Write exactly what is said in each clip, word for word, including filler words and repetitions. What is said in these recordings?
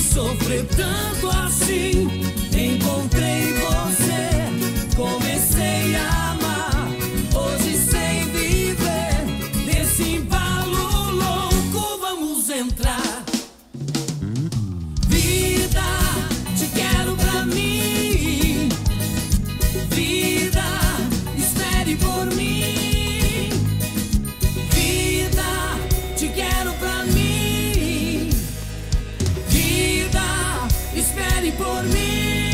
sofrer tanto assim. Encontrei você, comecei a amar. Hoje sei viver nesse embalo louco, vamos entrar. Vida, te quero pra mim. Vida, espere por mim. Vida, te quero pra mim. Vida, espere por mim.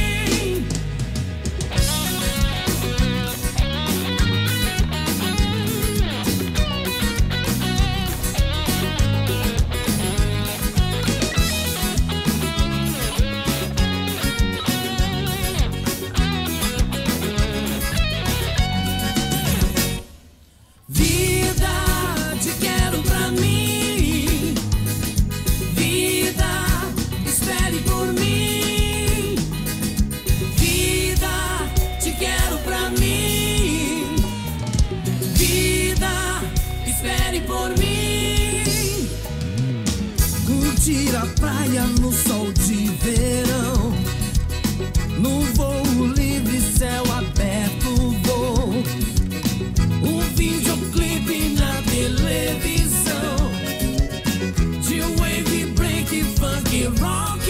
Por mim, curtir a praia no sol de verão, no voo livre, céu aberto, vou. Um videoclipe na televisão, de wave, break, funk, rock.